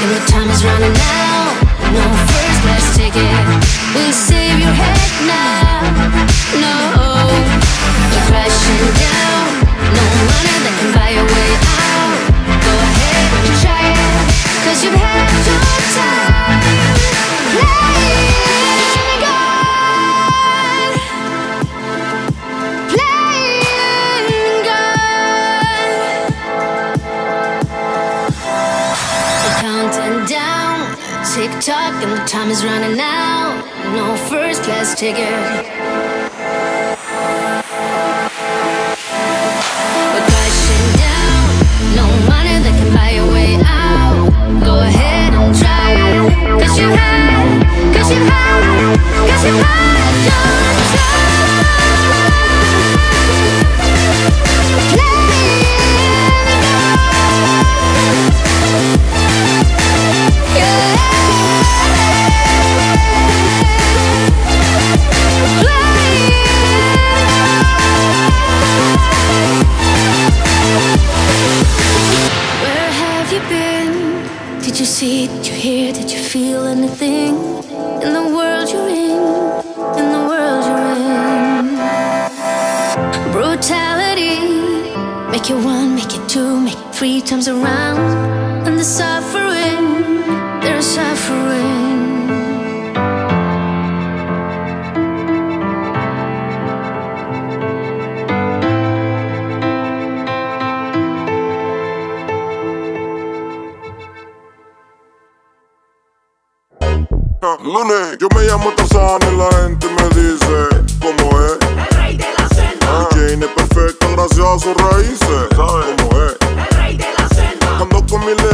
and the time is running out. No first class ticket will save your head now. No, you're crashing down. No money that can buy your way out. Go ahead and try it, 'cause you've had your time. Playing God, playing God. We're counting down, tick-tock, and the time is running out. No first class ticket. We're crashing down. No money that can buy your way out. Go ahead and try it, 'cause you had your time. Playing God. Yeah. Where have you been? Did you see, did you hear, did you feel anything? In the world you're in, in the world you're in. Brutality, make it one, make it two, make it three times around. And the suffering, there's suffering. Lunes, yo me llamo Tarzán y la gente me dice ¿cómo es? El rey de la selva. Jane es perfecta gracias a sus raíces. ¿Sabes cómo es? El rey de la selva. Ando con mi